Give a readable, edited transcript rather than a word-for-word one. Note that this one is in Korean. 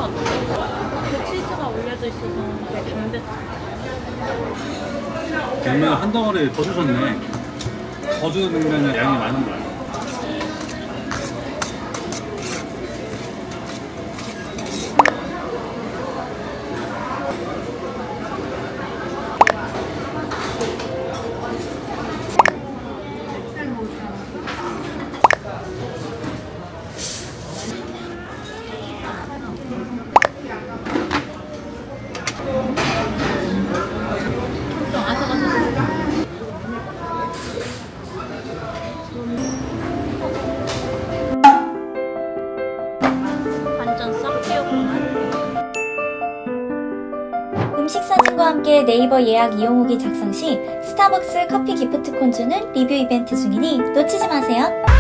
같아. 그 치즈가 올려져 있어서 되게 담백해. 냉면 한 덩어리 더 주셨네. 더 주는 냉면은 양이 많은 거야. 음식 사진과 함께 네이버 예약 이용 후기 작성 시 스타벅스 커피 기프트콘 주는 리뷰 이벤트 중이니 놓치지 마세요.